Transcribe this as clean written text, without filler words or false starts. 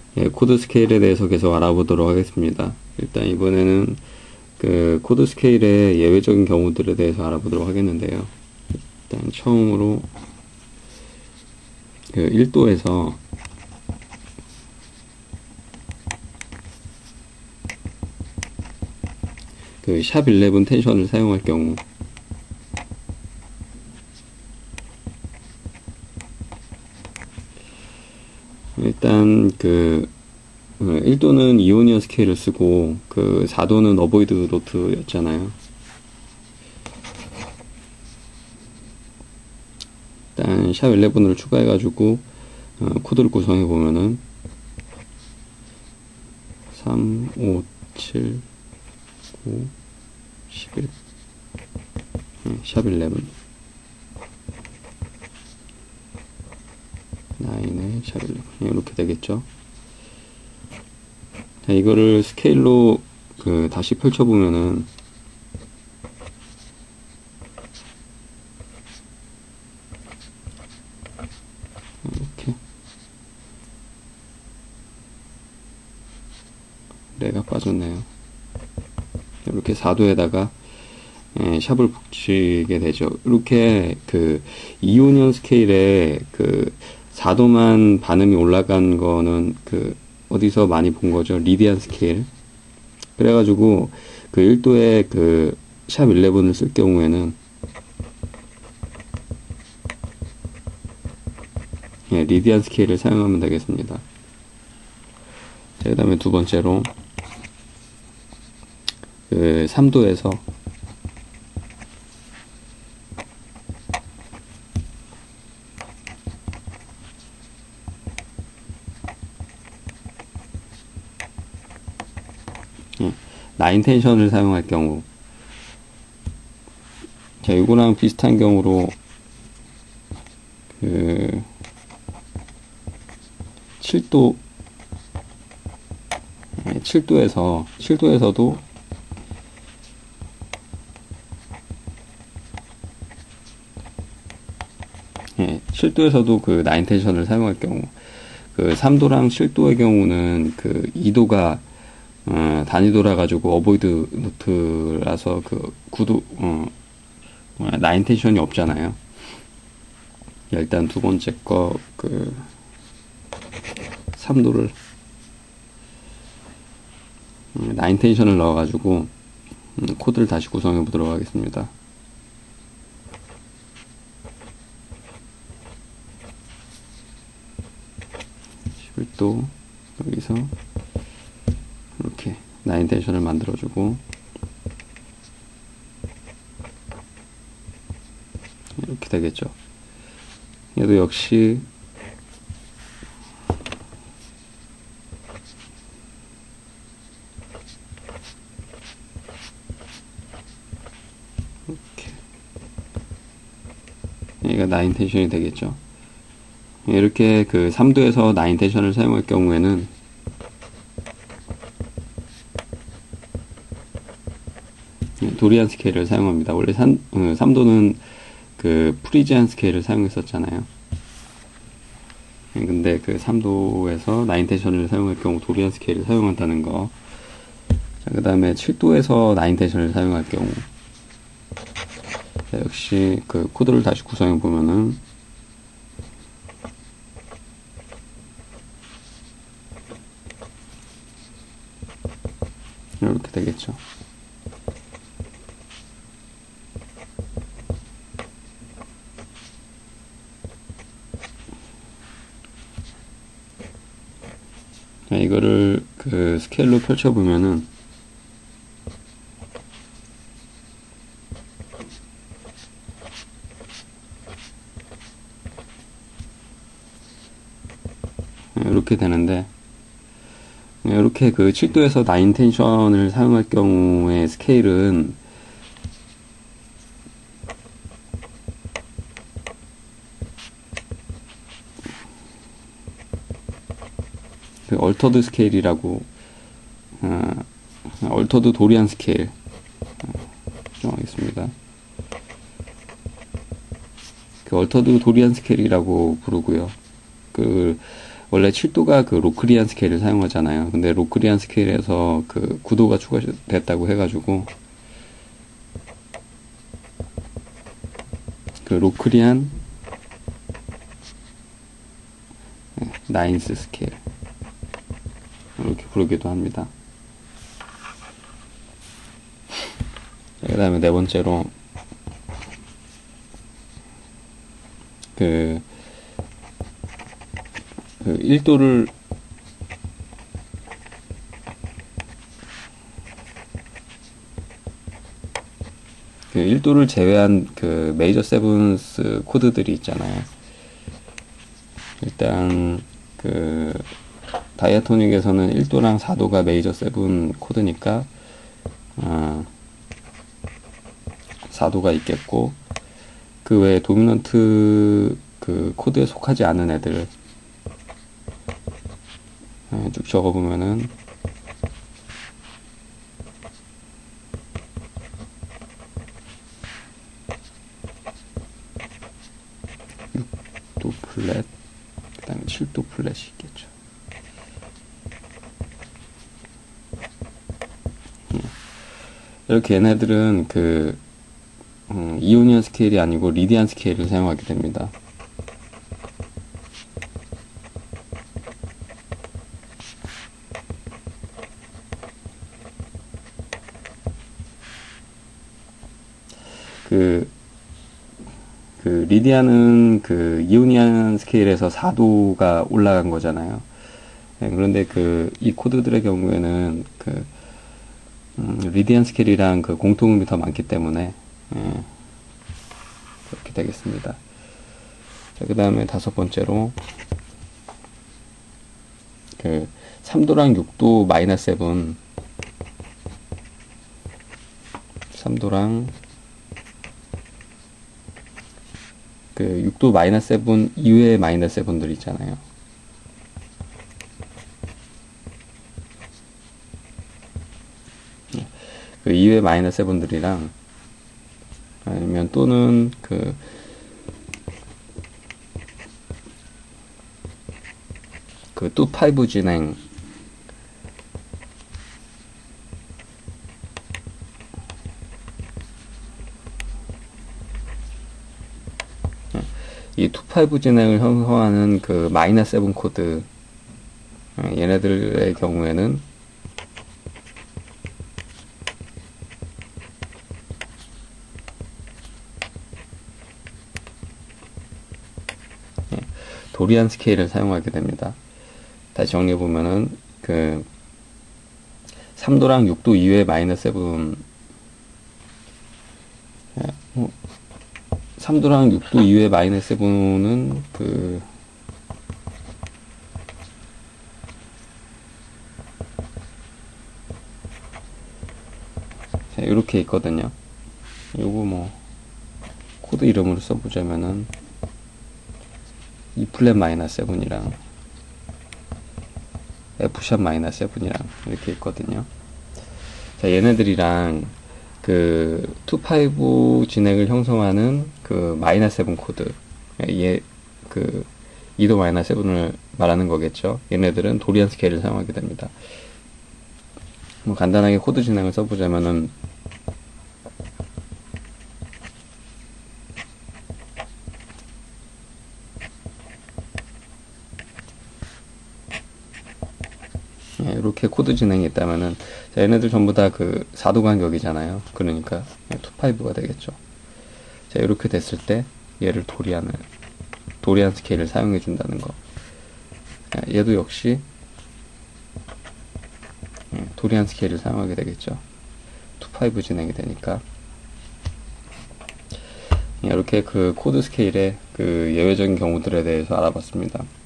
예, 코드 스케일에 대해서 계속 알아보도록 하겠습니다. 일단 이번에는 그 코드 스케일의 예외적인 경우들에 대해서 알아보도록 하겠는데요. 일단 처음으로 그 1도에서 그 샵 11 텐션을 사용할 경우, 일단 그 1도는 이오니언 스케일을 쓰고 그 4도는 어보이드 노트였잖아요. 일단 샵 11을 추가해가지고 코드를 구성해 보면은 3, 5, 7, 9, 11, 샵 11, 9에 샵 11 이렇게 되겠죠. 자, 이거를 스케일로 그 다시 펼쳐보면은 이렇게 레가 빠졌네요. 이렇게 4도에다가 샵을 붙이게 되죠. 이렇게 그 이오니언 스케일에 그 4도만 반음이 올라간 거는 그 어디서 많이 본 거죠. 리디안 스케일. 그래가지고 그 1도에 그 샵 11을 쓸 경우에는 리디안 스케일을 사용하면 되겠습니다. 그 다음에 두 번째로 그 3도에서 나인 텐션을 사용할 경우, 자, 이거랑 비슷한 경우로 그 7도 7도에서도 7도에서도 그 나인 텐션을 사용할 경우, 그 3도랑 7도의 경우는 그 2도가 단위도라 가지고 어보이드 노트라서 그 9도 나인 텐션이 없잖아요. 일단 두 번째 거 그 3도를 나인 텐션을 넣어 가지고 코드를 다시 구성해 보도록 하겠습니다. 11도 여기서 이렇게 나인 텐션을 만들어주고, 이렇게 되겠죠. 얘도 역시 이렇게 얘가 나인 텐션이 되겠죠. 이렇게 그 3도에서 나인 텐션을 사용할 경우에는 도리안 스케일을 사용합니다. 원래 3도는 그 프리지안 스케일을 사용했었잖아요. 근데 그 3도에서 나인 텐션을 사용할 경우 도리안 스케일을 사용한다는 거. 자, 그 다음에 7도에서 나인 텐션을 사용할 경우, 자, 역시 그 코드를 다시 구성해 보면은 이렇게 되겠죠. 자, 이거를 그 스케일로 펼쳐보면은 이렇게 되는데, 이렇게 그 7도에서 나인 텐션을 사용할 경우의 스케일은 그 얼터드 스케일이라고, 얼터드 도리안 스케일 정하겠습니다. 그 얼터드 도리안 스케일이라고 부르고요. 그 원래 7도가 그 로크리안 스케일을 사용하잖아요. 근데 로크리안 스케일에서 그 9도가 추가됐다고 해가지고 그 로크리안 나인스 스케일 이렇게 부르기도 합니다. 그 다음에 네 번째로 그 1도를 그 1도를 제외한 그 메이저 세븐스 코드들이 있잖아요. 일단 그 다이아토닉에서는 1도랑 4도가 메이저 세븐 코드니까 4도가 있겠고, 그 외에 도미넌트 그 코드에 속하지 않은 애들 쭉 적어보면은 6도 플랫, 그 다음에 7도 플랫이 있겠죠. 이렇게 얘네들은 그 이오니안 스케일이 아니고 리디안 스케일을 사용하게 됩니다. 그 리디안은 그 이오니안 스케일에서 4도가 올라간 거잖아요. 그런데 이 코드들의 경우에는 리디안 스케일이랑 그 공통음이 더 많기 때문에 그렇게 되겠습니다. 자, 그 다음에 다섯 번째로 3도랑 6도 마이너스 7, 3도랑 6도 마이너스 7 이외의 마이너스 7들 있잖아요. 그 이외의 마이너스 7들이랑 아니면 또는 또 5 진행 이 2-5 진행을 형성하는 그 마이너스 7 코드, 얘네들의 경우에는 도리안 스케일을 사용하게 됩니다. 다시 정리해보면은 3도랑 6도 이외의 마이너스 7, 3도랑 6도 이외의 마이너스 7은 이렇게 있거든요. 요거 뭐 코드 이름으로 써보자면은 E 플랫 마이너스 7이랑 F 샵 마이너스 7이랑 이렇게 있거든요. 자, 얘네들이랑 2-5 진행을 형성하는 마이너스 7 코드, 2도 마이너스 7을 말하는 거겠죠. 얘네들은 도리안 스케일을 사용하게 됩니다. 뭐 간단하게 코드 진행을 써보자면은 이렇게 코드 진행이 있다면은, 자, 얘네들 전부 다 4도 간격이잖아요. 그러니까 2-5가 되겠죠. 자, 이렇게 됐을 때 얘를 도리안 스케일을 사용해 준다는 거. 얘도 역시 도리안 스케일을 사용하게 되겠죠. 2-5 진행이 되니까. 이렇게 코드 스케일의 예외적인 경우들에 대해서 알아봤습니다.